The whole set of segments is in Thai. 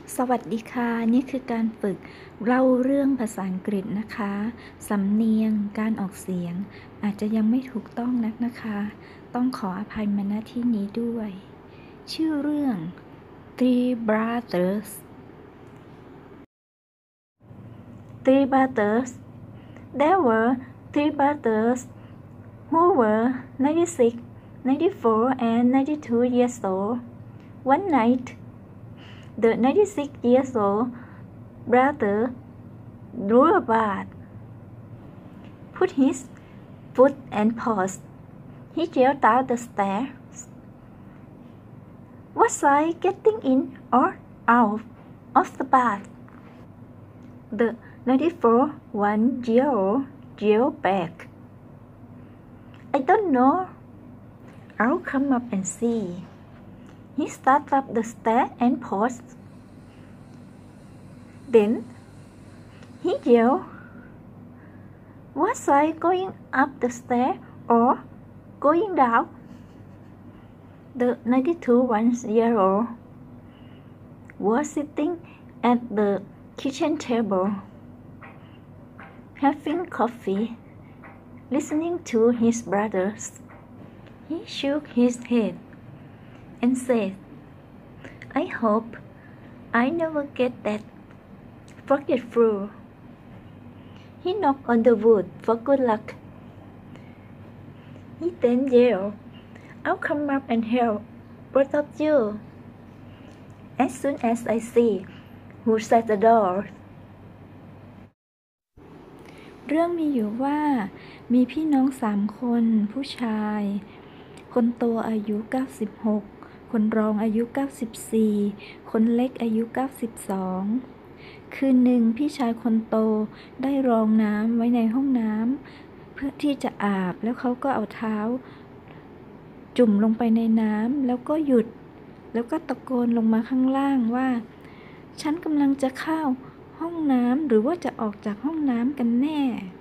สวัสดีค่ะนี่คือการฝึกเล่าเรื่องภาษาอังกฤษนะคะสำเนียงการออกเสียงอาจจะยังไม่ถูกต้องนักนะคะต้องขออภัยมาณที่นี้ด้วยชื่อเรื่อง Three Brothers There were three brothers who were 96, 94 and 92 years old. One night the 96 years old brother drew a bath, put his foot and paused. He yelled down the stairs. Was I getting in or out of the bath? The 94-year-old yelled back. I don't know. I'll come up and see. He started up the stairs and paused. Then he yelled, was I going up the stairs or going down? The 92-year-old was sitting at the kitchen table, having coffee, listening to his brothers. He shook his head and said, I hope I never get that forgetful. He knocked on the wood for good luck. He then yelled, I'll come up and help both of you as soon as I see who shut the door. เรื่องมีอยู่ว่ามีพี่น้อง3 คนผู้ชายคนโตอายุ96คนรองอายุ94คนเล็กอายุ92คืนหนึ่งพี่ชายคนโตได้รองน้ำไว้ในห้องน้ำเพื่อที่จะอาบแล้วเขาก็เอาเท้าจุ่มลงไปในน้ำแล้วก็หยุดแล้วก็ตะโกนลงมาข้างล่างว่าฉันกำลังจะเข้าห้องน้ำหรือว่าจะออกจากห้องน้ำกันแน่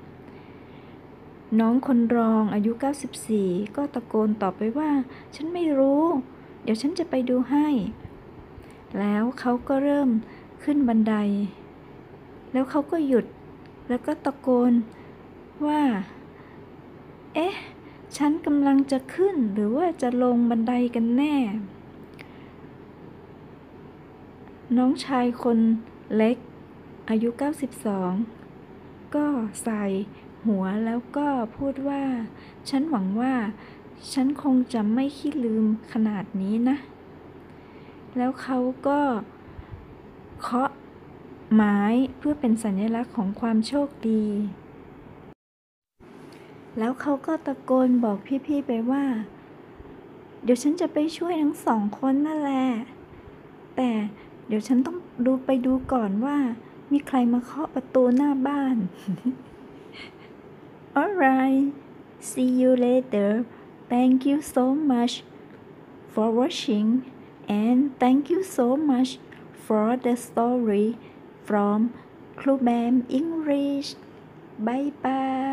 น้องคนรองอายุ94ก็ตะโกนตอบไปว่าฉันไม่รู้เดี๋ยวฉันจะไปดูให้แล้วเขาก็เริ่มขึ้นบันไดแล้วเขาก็หยุดแล้วก็ตะโกนว่าเอ๊ะฉันกำลังจะขึ้นหรือว่าจะลงบันไดกันแน่น้องชายคนเล็กอายุ92ก็ใส่หัวแล้วก็พูดว่าฉันหวังว่าฉันคงจะไม่ขี้ลืมขนาดนี้นะแล้วเขาก็เคาะไม้เพื่อเป็นสัญลักษณ์ของความโชคดีแล้วเขาก็ตะโกนบอกพี่ๆไปว่าเดี๋ยวฉันจะไปช่วยทั้ง2 คนนั่นแหละแต่เดี๋ยวฉันต้องไปดูก่อนว่ามีใครมาเคาะประตูหน้าบ้าน Alright, see you later. Thank you so much for watching and thank you so much for the story from Club English. Bye bye.